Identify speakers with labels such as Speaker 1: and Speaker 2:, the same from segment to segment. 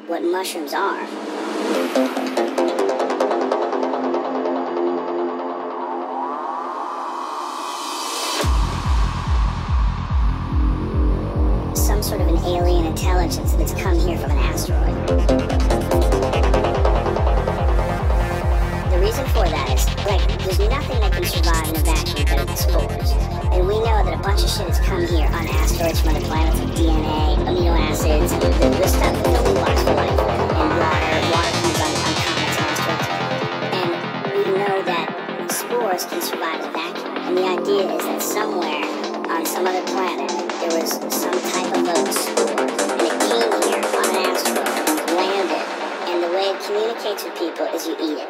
Speaker 1: what mushrooms are. Some sort of an alien intelligence that's come here from an asteroid. The reason for that is, there's nothing that can survive in a vacuum better than spores. And we know that a bunch of shit has come here on asteroids from other planets, like DNA, amino acids, the stuff that building blocks for life, and water comes on comets and asteroids. And we know that spores can survive in a vacuum. And the idea is that somewhere on some other planet, there was some type of a spore, and it came here on an asteroid, landed, and the way it communicates with people is you eat it.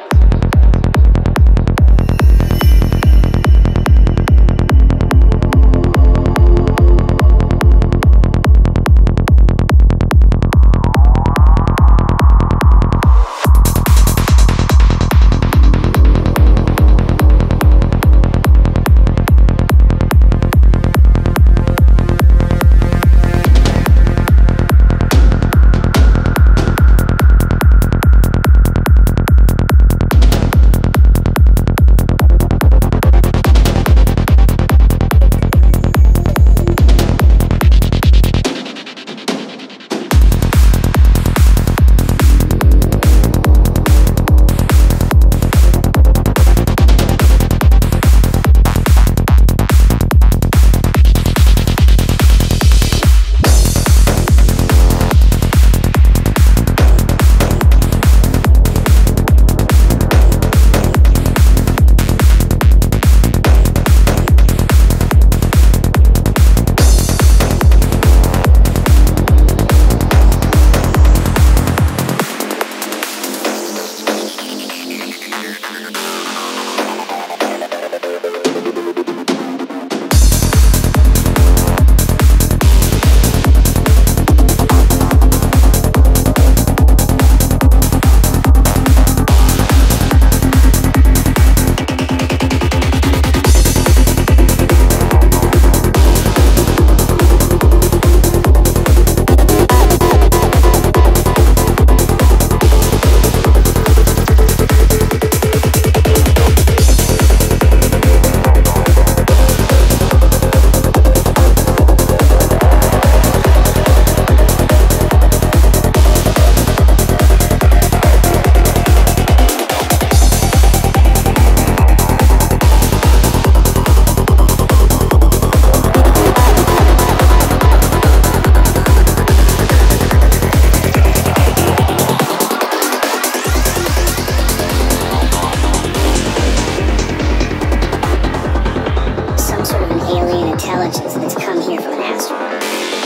Speaker 1: Intelligence that's come here from an asteroid.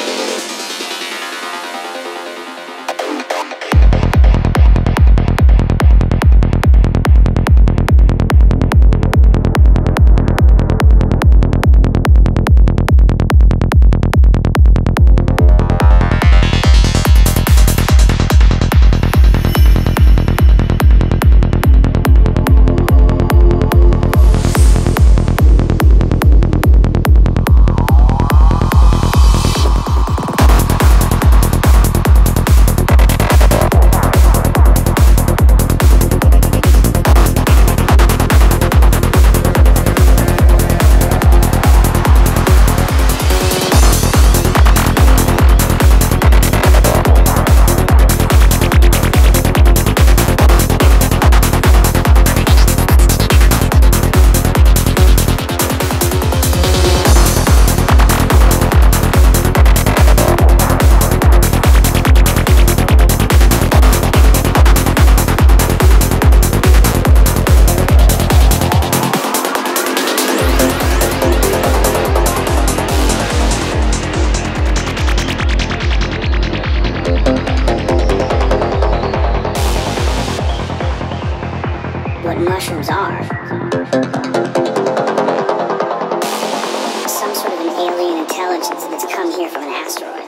Speaker 1: What mushrooms are. Some sort of an alien intelligence that's come here from an asteroid.